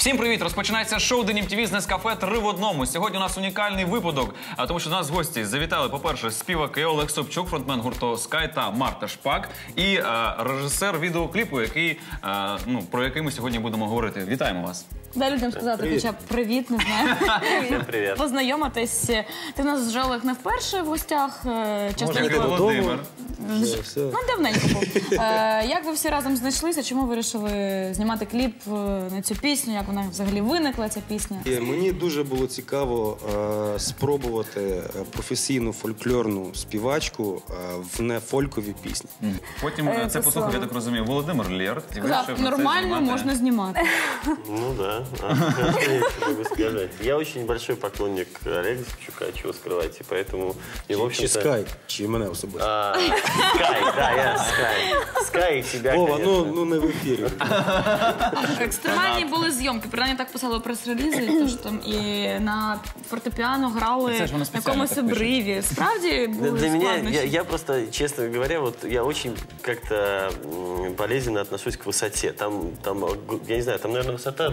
Всім привіт! Розпочинається шоу День МТВ з Нескафе 3 в одному. Сьогодні у нас унікальний випадок, тому що до нас гості завітали, по-перше, співаки Олег Собчук, фронтмен гурту Скай та Марта Шпак і режисер відеокліпу, про який ми сьогодні будемо говорити. Вітаємо вас! Дай людям сказати хоча б привіт, не знаю. Привіт. Познайомитись. Ти в нас вже, Олег, не вперше в гостях. Може, Володимир. Ну, давненько був. Як ви всі разом знайшлися? Чому вирішили знімати кліп на цю пісню? Як вона взагалі виникла, ця пісня? Мені дуже було цікаво спробувати професійну фольклорну співачку в нефольковій пісні. Потім це послухав, я так розумію, Володимир Лєр. Сказав, нормально, можна знімати. Ну да, что могу сказать. Я очень большой поклонник Олега Собчука, чего скрывать, и поэтому... Чи Скай, чи мене особисто? Скай, да, я Скай. Скай и тебя, Вова, конечно. ну не в ефірі. Екстремальні були зйомки. Принаймні так писали прес-релізи, тож там і на фортепіано грали на якомусь обриві. Справді були Для меня, складнощі? я просто, честно говоря, вот я очень как-то болезненно отношусь к высоте. Там, я не знаю, там, наверное, высота...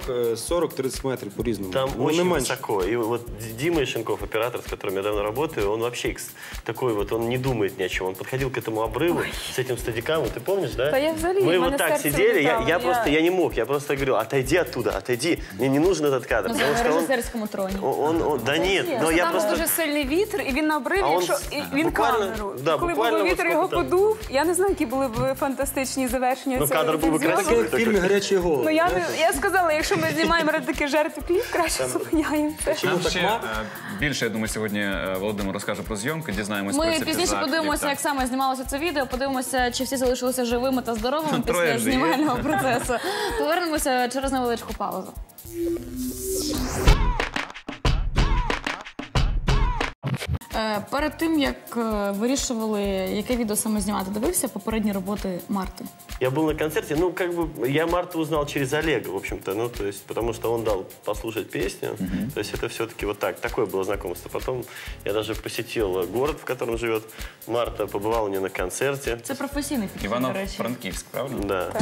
40-30 метрів по-різному. Там очень высоко. И вот Дима Ишенков, оператор, с которым я давно работаю, он вообще такой вот, он не думает ни о чем. Он подходил к этому обрыву с этим стадикамом, ты помнишь, да? Мы вот так сидели, я не мог, я просто говорю, отойди оттуда, отойди, мне не нужен этот кадр. На режисерському троні. Да нет, но я Там просто... дуже сильний вітер, і він на обриві, якщо він камеру. Да, Коли буквально був вітер, от його сколько там. подув. Я не знаю, які були б фантастичні завершення Ну, цього кадр був би зйомок. красивий. Таке в фільмі «Гарячий голод». Ну, я сказала, якщо ми знімаємо ради таких жертв кліп, краще зупиняємося. Нам ще більше, я думаю, сьогодні Володимир розкаже про зйомки, дізнаємось про Ми ці пізніше подивимося, як саме знімалося це відео, подивимося, чи всі залишилися живими та здоровими після знімального процесу. Повернемося через невеличку паузу. Перед тим, як вирішували, яке відео саме знімати, дивився попередні роботи Марти? Я был на концерте, ну, как бы, я Марту узнал через Олега, в общем-то, ну, то есть, потому что он дал послушать песню, то есть, это все-таки вот так, такое было знакомство. Потом я даже посетил город, в котором живет Марта, побывал у нее на концерте. Це професійний підхід, до речі. Івано-Франківськ, правильно? Да.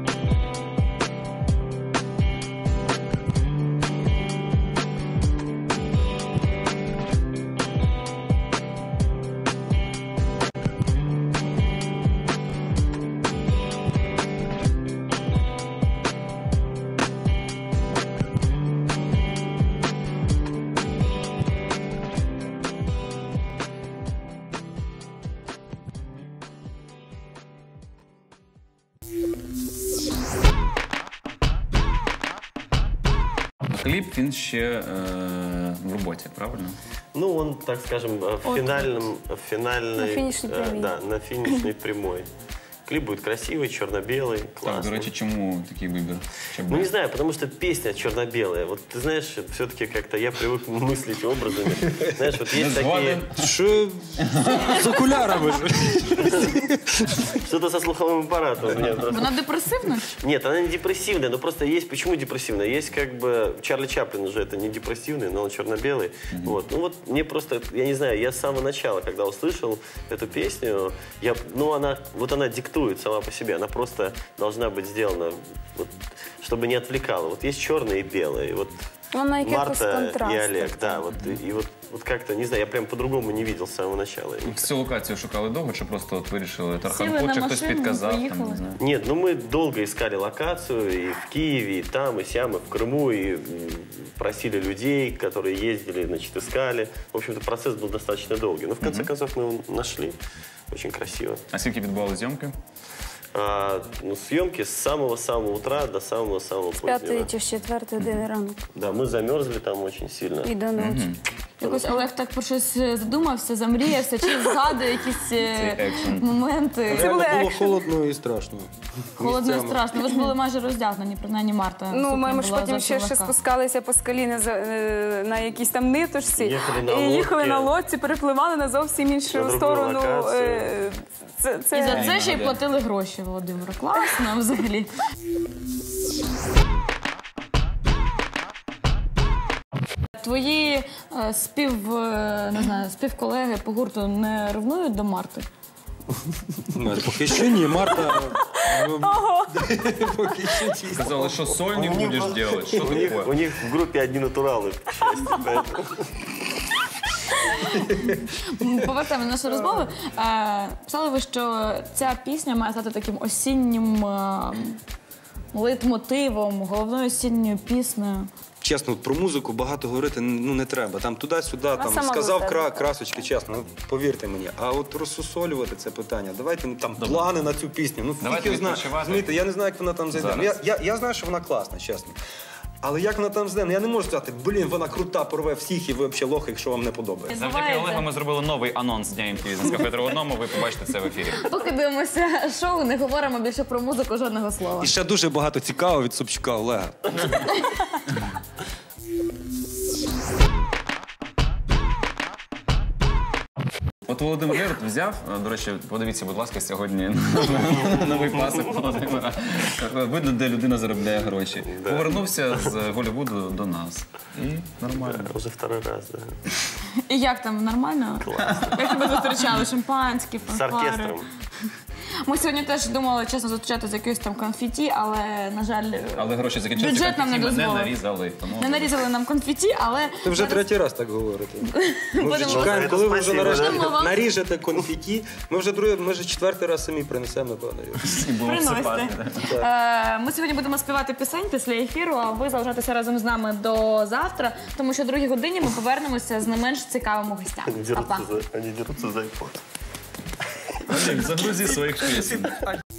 Кліп, він ще в роботі, правильно? Ну, он, так скажем, На финишной прямой. Да, на финишной прямой. Клип будет красивый, черно-белый, классный. Так, до речі, чому такий вибір? Ну, не знаю, потому что песня черно-белая. Вот ты знаешь, все-таки как-то я привык мыслить образами. Знаешь, вот есть такие... Що з окулярами? Что-то со слуховым аппаратом. у меня просто. Вона депресивна? Нет, она не депрессивная, но просто есть... Почему депрессивная? Есть как бы... Чарли Чаплин уже это не депрессивный, но он черно-белый. Вот. Ну вот мне просто... Я не знаю, я с самого начала, когда услышал эту песню, она диктует сама по себе. Она просто должна быть сделана, вот, чтобы не отвлекала. Вот есть черное и белое. И вот Марта и Олег, да. Вот, и вот как-то, не знаю, я прям по-другому не видел с самого начала. Цю локацію шукали довго, чи просто от вирішили Сіли Тарханкут, на чи хтось машину, підказав? поїхали. Там, не знаю. Нет, ну мы долго искали локацию и в Киеве, и там, и сям, и в Крыму, и просили людей, которые ездили, значит, искали. В общем-то, процесс был достаточно долгий. Но в конце концов мы его нашли. Очень красиво. А скільки відбували зйомки? Съемки с самого-самого утра до самого-самого позднего. 5 чи з 4 години ранок. Да, мы замерзли там очень сильно. І до ночі. Якось Олег так про щось задумався, замріявся, чи згадує якісь моменти. Це було холодно і страшно. Холодно і Місцями. страшно. Ви ж були майже роздягнені, принаймні Марта. Ну, сукня ми ж була потім зовсім ще легка. спускалися по скалі на якійсь там ниточці. Їхали на І лодці, перепливали на зовсім іншу другу сторону. локацію. І за це ще й платили гроші, Володимиру. Класно взагалі. Твої співколеги по гурту не ревнують до Марти? Поки що ні, Марта. Поки що ні. Сказали, що сольник будеш робити. Що У таке? них в группе одни натуралы, к счастью, поэтому... Повертаємо нашу розмову. Писали ви, що ця пісня має стати таким осіннім лейтмотивом, головною осінньою піснею. Чесно, про музику багато говорити не треба. Там туди-сюди, там сама сказав за себе. красочки, чесно, повірте мені. А от розсусолювати це питання, давайте там плани на цю пісню. Ну, Давайте фіг його знає. відпочивати. Розумієте, я не знаю, як вона там зайде. Ну, я знаю, що вона класна, чесно. Але як вона там зайде? Ну, я не можу сказати, блін, вона крута, порве всіх і ви взагалі лохи, якщо вам не подобається. Завдяки Олегу ми зробили новий анонс Дня МТВ з кафе «Три в одному». Ви побачите це в ефірі. Поки дивимося шоу, не говоримо більше про музику, жодного слова. І ще дуже багато цікавого від Собчука Олега. От Володимир Герд взяв, до речі, подивіться, будь ласка, сьогодні новий пасок Володимира. Видно, де людина заробляє гроші. Повернувся з Голлівуду до нас. І нормально. Уже второй раз, да. І як там, нормально? Як тебе зустрічали? Шампанські, С фанфари? оркестром. Ми сьогодні теж думали, чесно, зустрічати з якоюсь там конфеті, але, на жаль, Але гроші закінчилися, бюджет нам не конфеті ми не дозволив. нарізали. Тому... Не нарізали нам конфеті, але... Ти вже третій раз так говорите. Ми вже Будемо- чекаємо, коли ви вже нарешті Будемо вам- наріжете конфеті. Ми вже четвертий раз самі принесемо, напевно. Будемо всипати. Приносите. Ми сьогодні будемо співати пісень після ефіру, а ви залишайтеся разом з нами до завтра, тому що о 2 годині ми повернемося з не менш цікавими гостями. Они Па-па. дерутся за iPod. Олег, загрузи своїх пісень.